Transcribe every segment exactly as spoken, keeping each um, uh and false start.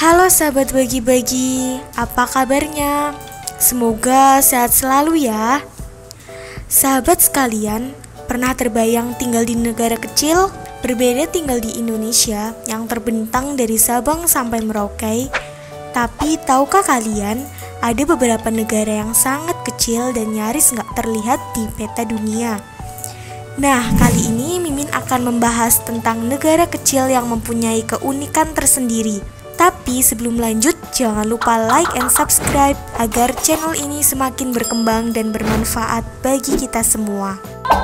Halo sahabat bagi-bagi, apa kabarnya? Semoga sehat selalu ya. Sahabat sekalian, pernah terbayang tinggal di negara kecil? Berbeda tinggal di Indonesia yang terbentang dari Sabang sampai Merauke. Tapi tahukah kalian, ada beberapa negara yang sangat kecil dan nyaris nggak terlihat di peta dunia. Nah, kali ini Mimin akan membahas tentang negara kecil yang mempunyai keunikan tersendiri. Tapi sebelum lanjut, jangan lupa like and subscribe agar channel ini semakin berkembang dan bermanfaat bagi kita semua.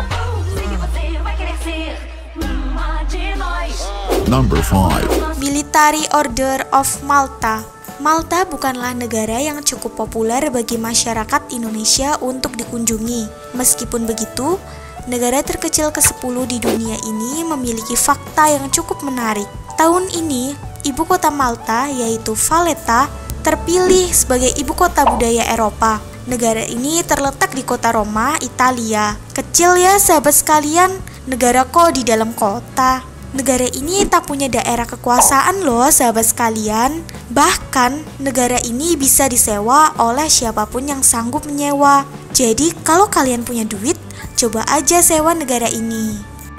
Number five. Military Order of Malta. Malta bukanlah negara yang cukup populer bagi masyarakat Indonesia untuk dikunjungi. Meskipun begitu, negara terkecil kesepuluh di dunia ini memiliki fakta yang cukup menarik. Tahun ini, ibu kota Malta, yaitu Valletta, terpilih sebagai ibu kota budaya Eropa. Negara ini terletak di kota Roma, Italia. Kecil ya sahabat sekalian, negara kok di dalam kota. Negara ini tak punya daerah kekuasaan loh sahabat sekalian. Bahkan negara ini bisa disewa oleh siapapun yang sanggup menyewa. Jadi kalau kalian punya duit, coba aja sewa negara ini.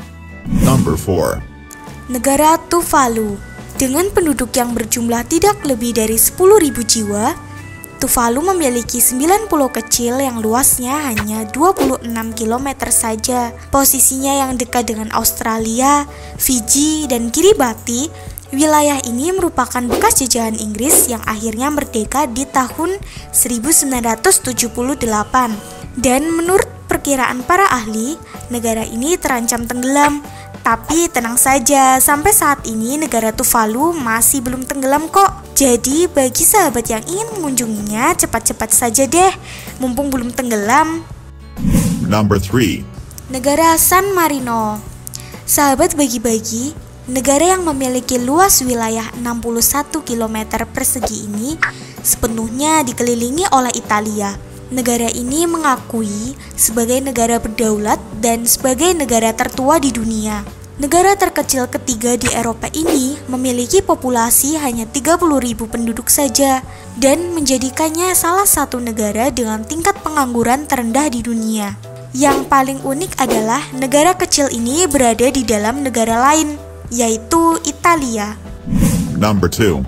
Number four. Negara Tuvalu. Dengan penduduk yang berjumlah tidak lebih dari sepuluh ribu jiwa, Tuvalu memiliki sembilan pulau kecil yang luasnya hanya dua puluh enam kilometer saja. Posisinya yang dekat dengan Australia, Fiji, dan Kiribati, wilayah ini merupakan bekas jajahan Inggris yang akhirnya merdeka di tahun seribu sembilan ratus tujuh puluh delapan. Dan menurut perkiraan para ahli, negara ini terancam tenggelam. Tapi tenang saja, sampai saat ini negara Tuvalu masih belum tenggelam kok. Jadi bagi sahabat yang ingin mengunjunginya, cepat-cepat saja deh, mumpung belum tenggelam. Number three. Negara San Marino. Sahabat bagi-bagi, negara yang memiliki luas wilayah enam puluh satu kilometer persegi ini sepenuhnya dikelilingi oleh Italia. Negara ini mengakui sebagai negara berdaulat dan sebagai negara tertua di dunia. Negara terkecil ketiga di Eropa ini memiliki populasi hanya tiga puluh ribu penduduk saja dan menjadikannya salah satu negara dengan tingkat pengangguran terendah di dunia. Yang paling unik adalah negara kecil ini berada di dalam negara lain, yaitu Italia. Number two.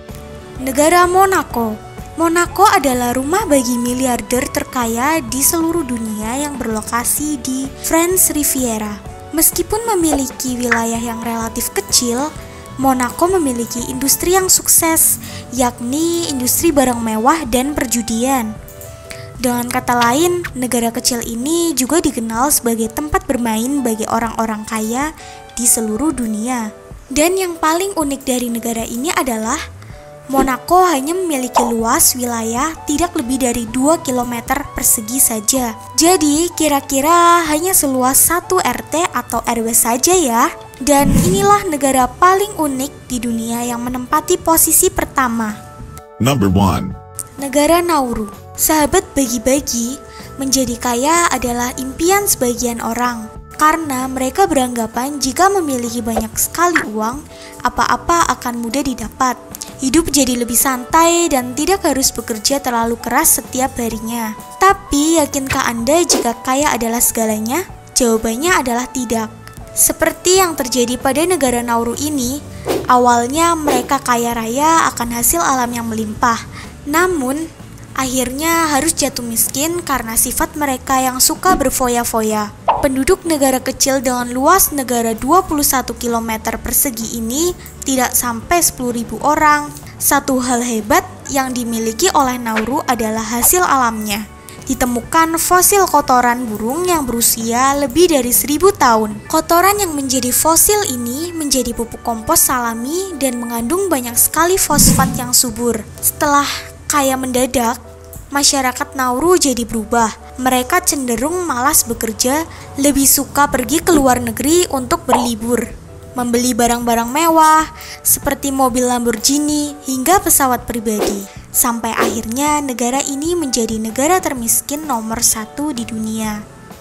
Negara Monaco. Monaco adalah rumah bagi miliarder terkaya di seluruh dunia yang berlokasi di French Riviera. Meskipun memiliki wilayah yang relatif kecil, Monaco memiliki industri yang sukses, yakni industri barang mewah dan perjudian. Dengan kata lain, negara kecil ini juga dikenal sebagai tempat bermain bagi orang-orang kaya di seluruh dunia. Dan yang paling unik dari negara ini adalah Monaco hanya memiliki luas wilayah tidak lebih dari dua kilometer persegi saja. Jadi kira-kira hanya seluas satu R T atau R W saja ya. Dan inilah negara paling unik di dunia yang menempati posisi pertama. Number one. Negara Nauru. Sahabat bagi-bagi, menjadi kaya adalah impian sebagian orang. Karena mereka beranggapan jika memiliki banyak sekali uang, apa-apa akan mudah didapat. Hidup jadi lebih santai dan tidak harus bekerja terlalu keras setiap harinya. Tapi yakinkah Anda jika kaya adalah segalanya? Jawabannya adalah tidak. Seperti yang terjadi pada negara Nauru ini, awalnya mereka kaya raya akan hasil alam yang melimpah. Namun, akhirnya harus jatuh miskin karena sifat mereka yang suka berfoya-foya. Penduduk negara kecil dengan luas negara dua puluh satu kilometer persegi ini tidak sampai sepuluh ribu orang. Satu hal hebat yang dimiliki oleh Nauru adalah hasil alamnya. Ditemukan fosil kotoran burung yang berusia lebih dari seribu tahun. Kotoran yang menjadi fosil ini menjadi pupuk kompos alami dan mengandung banyak sekali fosfat yang subur. Setelah kaya mendadak, masyarakat Nauru jadi berubah. Mereka cenderung malas bekerja, lebih suka pergi ke luar negeri untuk berlibur, membeli barang-barang mewah seperti mobil Lamborghini hingga pesawat pribadi. Sampai akhirnya negara ini menjadi negara termiskin nomor satu di dunia.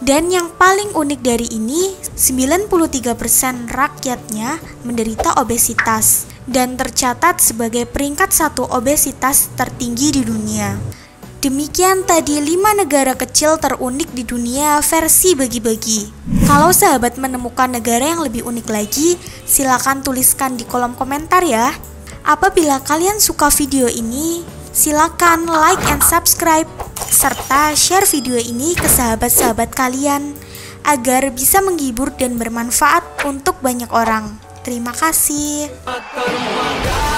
Dan yang paling unik dari ini, sembilan puluh tiga persen rakyatnya menderita obesitas dan tercatat sebagai peringkat satu obesitas tertinggi di dunia. Demikian tadi lima negara kecil terunik di dunia versi bagi-bagi. Kalau sahabat menemukan negara yang lebih unik lagi, silakan tuliskan di kolom komentar ya. Apabila kalian suka video ini, silakan like and subscribe serta share video ini ke sahabat-sahabat kalian agar bisa menghibur dan bermanfaat untuk banyak orang. Terima kasih.